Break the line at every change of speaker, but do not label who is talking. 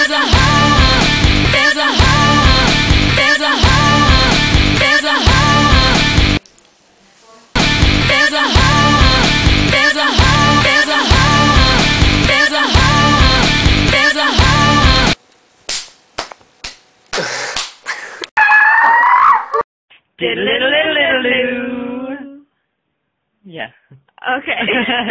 There's a hole, there's a hole, there's a hole, there's a hole, there's a hole, there's a hole, there's a hole, there's a hole, there's a hole.
Diddle-diddle-diddle-diddle-doo. Yeah.
Okay.